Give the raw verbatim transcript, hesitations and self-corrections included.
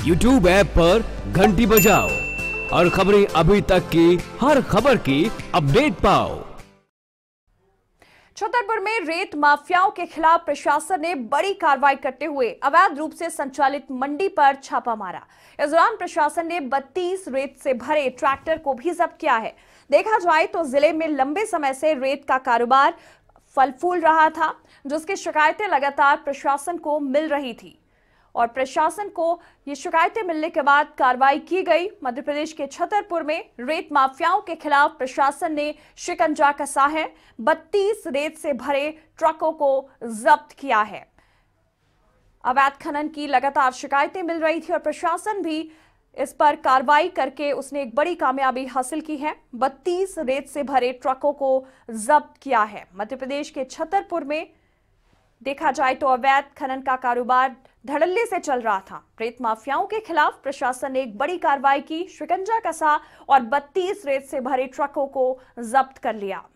YouTube app पर घंटी बजाओ और खबरें अभी तक की हर खबर की अपडेट पाओ। छतरपुर में रेत माफियाओं के खिलाफ प्रशासन ने बड़ी कार्रवाई करते हुए अवैध रूप से संचालित मंडी पर छापा मारा। इस दौरान प्रशासन ने बत्तीस रेत से भरे ट्रैक्टर को भी जब्त किया है। देखा जाए तो जिले में लंबे समय से रेत का कारोबार फल फूल रहा था, जिसकी शिकायतें लगातार प्रशासन को मिल रही थी और प्रशासन को ये शिकायतें मिलने के बाद कार्रवाई की गई। मध्य प्रदेश के छतरपुर में रेत माफियाओं के खिलाफ प्रशासन ने शिकंजा कसा है। बत्तीस रेत से भरे ट्रकों को जब्त किया है। अवैध खनन की लगातार शिकायतें मिल रही थी और प्रशासन भी इस पर कार्रवाई करके उसने एक बड़ी कामयाबी हासिल की है। बत्तीस रेत से भरे ट्रकों को जब्त किया है। मध्य प्रदेश के छतरपुर में देखा जाए तो अवैध खनन का कारोबार धड़ल्ले से चल रहा था। रेत माफियाओं के खिलाफ प्रशासन ने एक बड़ी कार्रवाई की, शिकंजा कसा और बत्तीस रेत से भरे ट्रकों को जब्त कर लिया।